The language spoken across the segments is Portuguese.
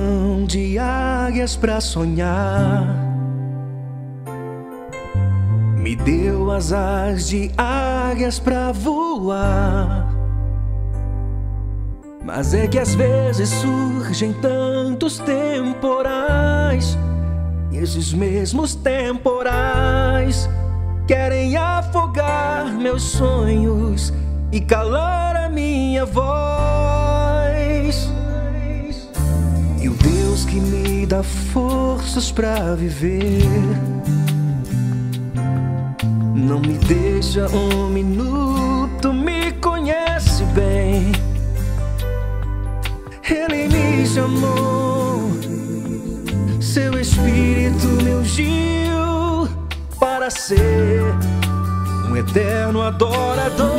visão de águias pra sonhar, me deu asas de águias pra voar. Mas é que às vezes surgem tantos temporais, e esses mesmos temporais querem afogar meus sonhos e calar a minha voz. E o Deus que me dá forças pra viver não me deixa um minuto, me conhece bem. Ele me chamou, seu Espírito me ungiu para ser um eterno adorador.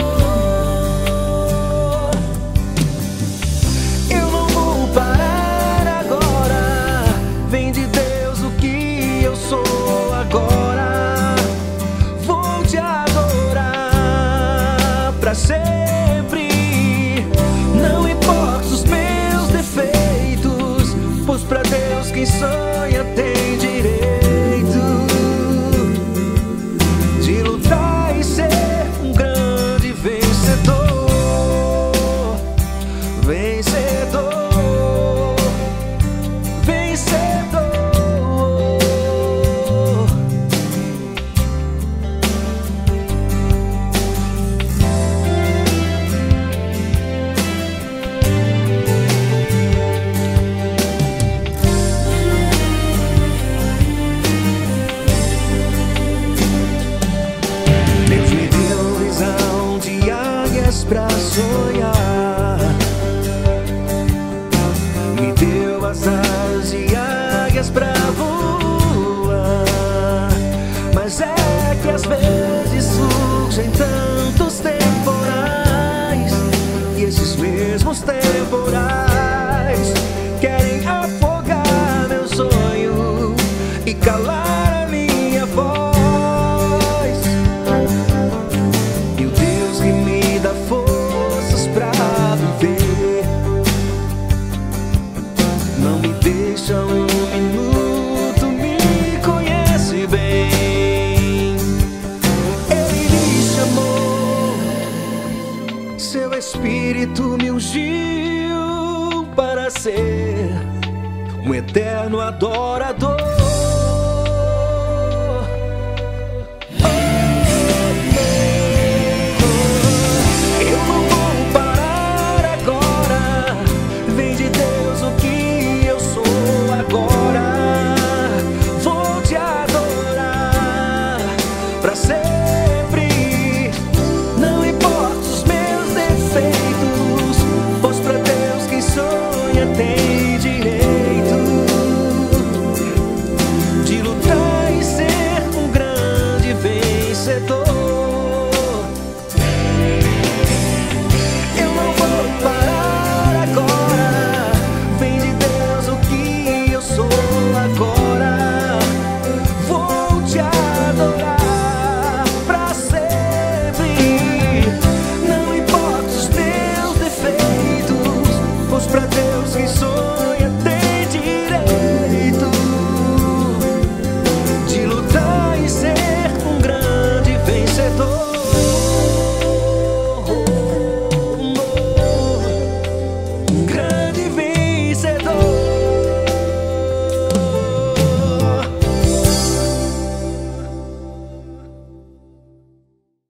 Eu não vou parar agora, vem de Deus o que eu sou agora. Vou te adorar pra sempre, não importa os meus defeitos, pois pra Deus quem sonha tem direito de lutar e ser um grande vencedor. Vencedor, vencedor. Deus me deu visão de águias pra sonhar, me deu asas de águias pra voar. Mas é que às vezes surgem tantos temporais, e esses mesmos temporais querem afogar meu sonho e calar a minha voz. E o Deus que me dá forças pra viver não me deixa um minuto, me conhece bem. Ele me chamou, seu Espírito me ungiu para ser um eterno adorador.